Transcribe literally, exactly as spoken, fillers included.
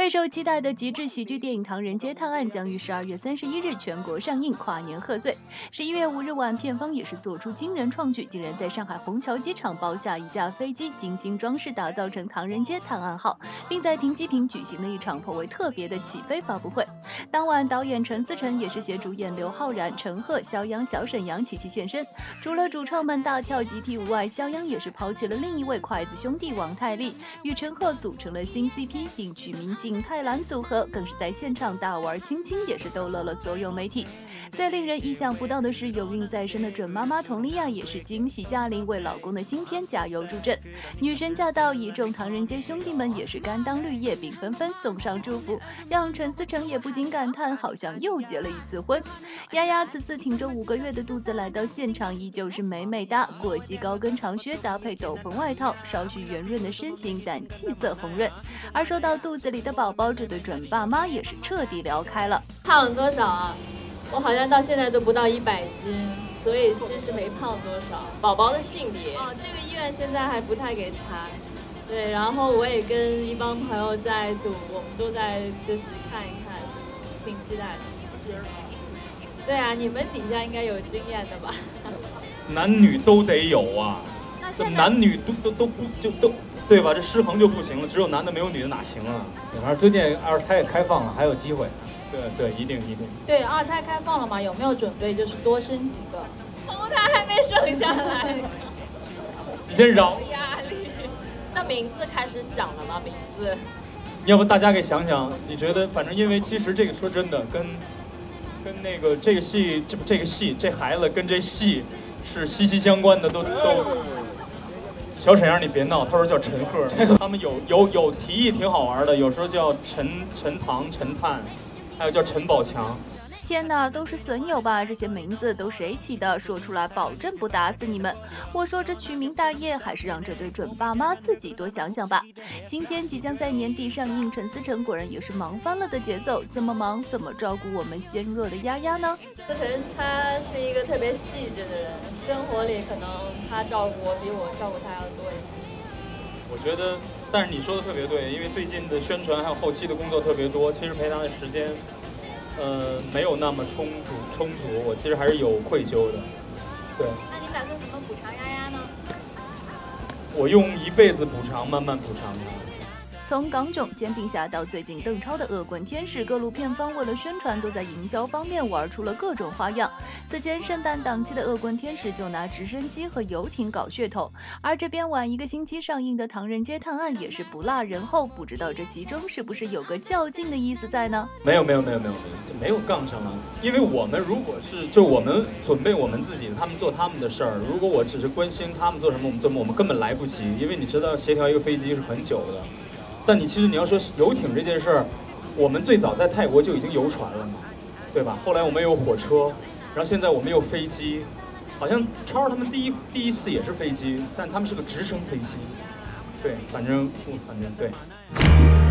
备受期待的极致喜剧电影《唐人街探案》将于十二月三十一日全国上映，跨年贺岁。十一月五日晚，片方也是做出惊人创举，竟然在上海虹桥机场包下一架飞机，精心装饰打造成唐人街探案号，并在停机坪举行了一场颇为特别的起飞发布会。当晚，导演陈思诚也是携主演刘昊然、陈赫、肖央、小沈阳齐齐现身。除了主创们大跳集体舞外，肖央也是抛弃了另一位筷子兄弟王太利，与陈赫组成了新 C P， 并取名景泰蓝组合，更是在现场大玩亲亲，也是逗乐了所有媒体。最令人意想不到的是，有孕在身的准妈妈佟丽娅也是惊喜驾临，为老公的新片加油助阵。女神驾到，一众唐人街兄弟们也是甘当绿叶，并纷纷送上祝福，让陈思诚也不禁感叹，好像又结了一次婚。丫丫此次挺着五个月的肚子来到现场，依旧是美美哒，过膝高跟长靴搭配斗篷外套，稍许圆润的身形，但气色红润。而说到肚子里的宝宝，这对准爸妈也是彻底聊开了。 胖了多少啊？我好像到现在都不到一百斤，所以其实没胖多少。 宝宝的性别哦，这个医院现在还不太给查。对，然后我也跟一帮朋友在赌，我们都在就是看一看，挺期待的。对啊，你们底下应该有经验的吧？ 男女都得有啊，这男女都都都不就都对吧？这失衡就不行了，只有男的没有女的哪行啊？ 反正最近二胎也开放了，还有机会。 对对，一定一定。 对，二胎开放了嘛？有没有准备就是多生几个？ 红胎还没生下来， 你先饶。 压力。 那名字开始想了吗？名字？ 要不大家给想想，你觉得？反正因为其实这个说真的，跟跟那个这个戏，这不这个戏，这孩子跟这戏是息息相关的，都都。小沈阳，你别闹，他说叫陈赫，他们有有有提议挺好玩的，有时候叫陈陈唐、陈探，还有叫陈宝强。 天哪，都是损友吧？这些名字都谁起的？说出来保证不打死你们！我说这取名大业，还是让这对准爸妈自己多想想吧。新片即将在年底上映，陈思诚果然也是忙翻了的节奏，这么忙，怎么照顾我们纤弱的丫丫呢？ 思诚他是一个特别细致的人，生活里可能他照顾我比我照顾他要多一些。 我觉得，但是你说的特别对，因为最近的宣传还有后期的工作特别多，其实陪他的时间。呃，没有那么冲突冲突，我其实还是有愧疚的。对。 那你打算怎么补偿丫丫呢？ 我用一辈子补偿，慢慢补偿她。 从港囧、煎饼侠到最近邓超的恶棍天使，各路片方为了宣传都在营销方面玩出了各种花样。此前圣诞档期的恶棍天使就拿直升机和游艇搞噱头，而这边晚一个星期上映的《唐人街探案》也是不落人后，不知道这其中是不是有个较劲的意思在呢？ 没有没有没有没有没有，这没有杠上了。因为我们如果是就我们准备我们自己，他们做他们的事儿，如果我只是关心他们做什么，我们做什么，我们根本来不及，因为你知道协调一个飞机是很久的。但你其实你要说游艇这件事儿，我们最早在泰国就已经游船了嘛，对吧？后来我们有火车，然后现在我们有飞机，好像超他们第一第一次也是飞机，但他们是个直升飞机，对，反正反正对。